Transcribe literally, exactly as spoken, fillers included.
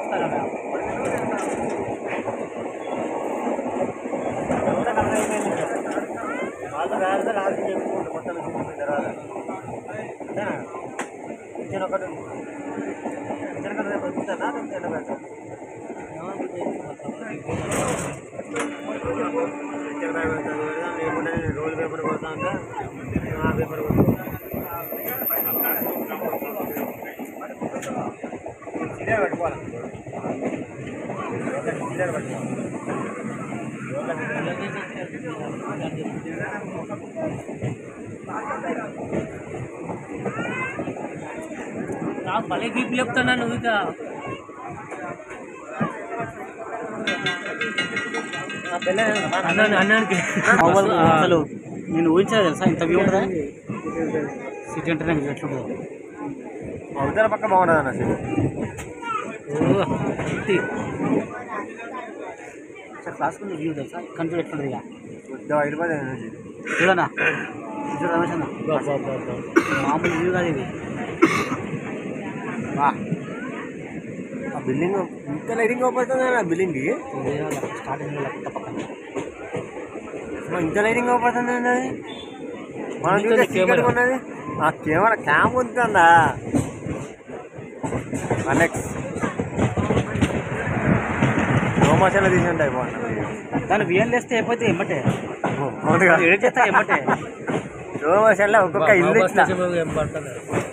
రోజు పేపర్ కొడతా ఉంటా పేపర్ సిలియర్ పెట్టుకోవాలి సిలియర్ పెట్టుకోవాలి నాకు భలే బీపీ చెప్తున్నా నువ్వు ఇక అన్నానికి అసలు నేను ఊహించలేదు తెలుసా ఇంత వ్యూ ఉంటుందా సిటీ అంటే నాకు ఎట్లుంటుందో అవతల పక్క బాగుంటుంది అన్న సిటీ సార్ క్లాస్కి వ్యూ తెలుసా కంట్రోల్ ఎట్లుంటుంది ఇక హైదరాబాద్ చూడనా చూడ రమేష్ అన్న మామూలు వ్యూ కాదు ఇది ఆ బిల్డింగ్ ఇంత లైటింగ్ అవుతుంది ఆ బిల్డింగ్కి స్టార్టింగ్ పక్కన ఇంత లైటింగ్ అవుతుంది అది మనం చూస్తే చీకటి ఉన్నది ఆ కెమెరా క్యామ్ ఉంటుందా నెక్స్ట్ రోమాషన్లో తీసి ఉంటాయి బాగుంటుంది దాన్ని బియ్యం వేస్తే అయిపోతే ఎమ్మటే ఎడిట్ చేస్తా ఎమ్మటే రోమాషన్లో ఒక్కొక్క ఇల్లు ఇట్లా